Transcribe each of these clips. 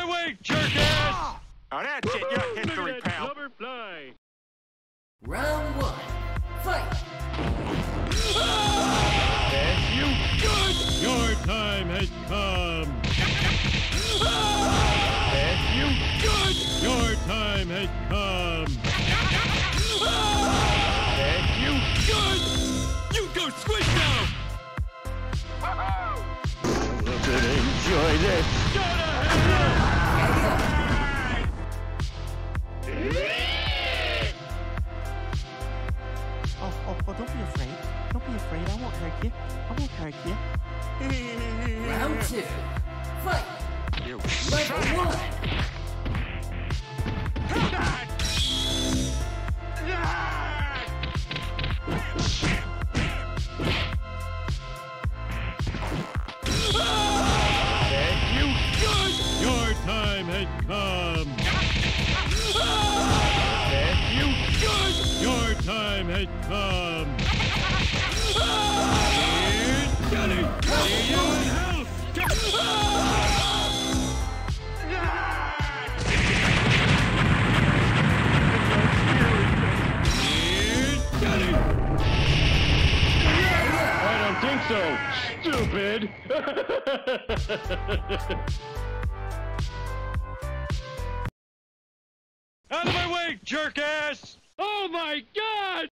my way, jerk-ass! Oh, that's it. Your history, pal. Fly. Round 1. Fight! That's you good! Your time has come! That's you good! Your time has come! That's you good! You go squish now! Look at enjoy this! Oh, don't be afraid. Don't be afraid. I won't hurt you. I won't hurt you. Round 2. Fight! Level 1! That you good! Your time has come! That you good! Your time has come! Here's Johnny! See you in hell! Here's Johnny! I don't think so, stupid! Out of my way, jerk-ass! Oh my God!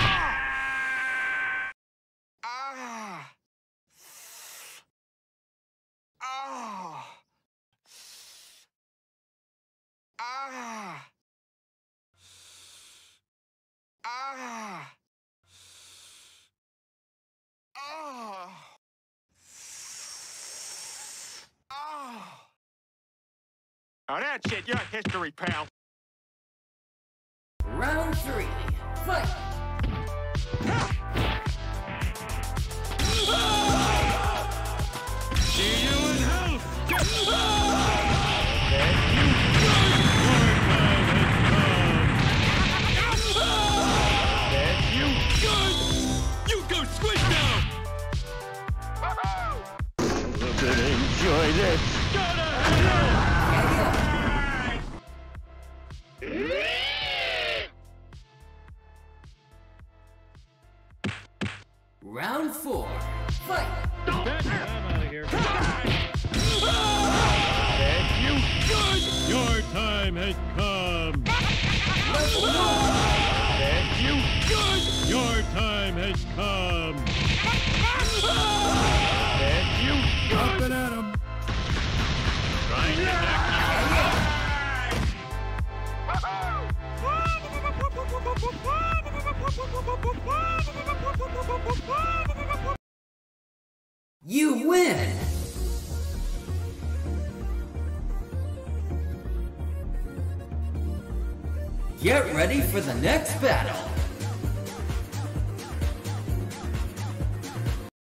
Oh, that's it. Your history, pal. Round 3. Fight! See you in hell! That you good! Your time has come! That you good! You go squish now! Look at enjoy this! Go to hell! Round 4. Fight! I'm out of here. That you good! Your time has come! Level 1! That you good! Your time has come! That you good! Up and at him! Trying to knock You win! Get ready for the next battle!